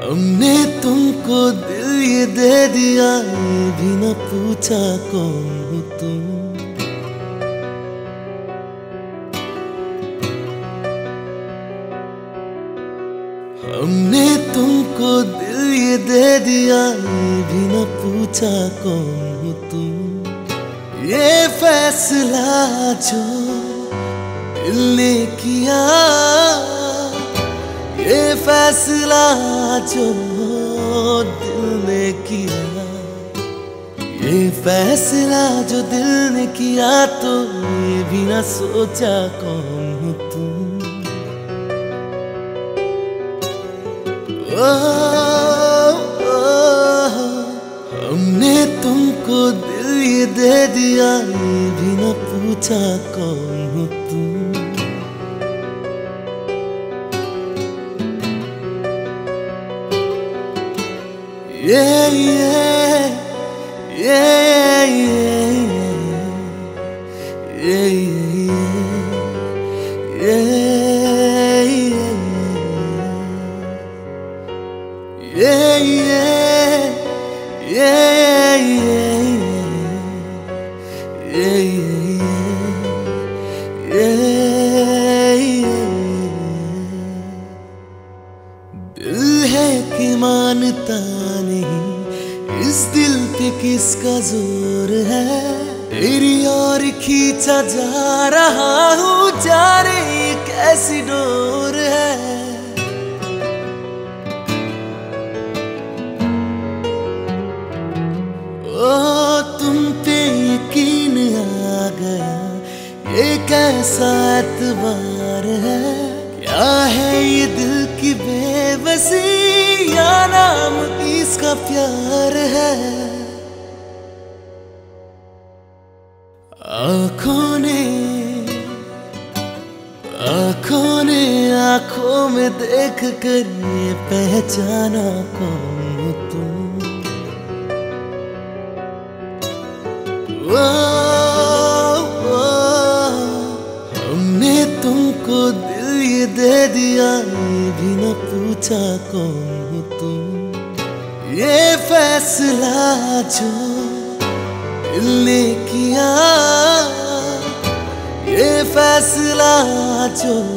हमने तुमको दिल ये दे दिया, ये भी न पूछा कौन हो तुम। हमने तुमको दिल ये दे दिया, ये भी न पूछा कौन हो तुम। ये फैसला जो दिल ने किया, ये फैसला जो दिल ने किया, ये फैसला जो दिल ने किया, तो ये भी ना सोचा कौन हो तुम। ओ, हमने तुमको दिल ये दे दिया, ये भी ना पूछा कौन हो तुम। Yeah, yeah, yeah, yeah, yeah, yeah, yeah, दिल है कि मानता नहीं, इस दिल पे किसका जोर है। तेरी और खींचा जा रहा हूँ, जाने ये कैसी डोर है। ओ तुम पे यकीन आ गया, ये कैसा एतबार है। क्या है ये दिल की बेबसी, या नाम इसका प्यार है। आँखों ने आँखों में देख कर ये पहचाना कौन हो तुम। हमने तुमको दिल ये दे दिया, ये भी न पूछा कौन हो तुम। ये फैसला जो दिल ने किया, ये फैसला जो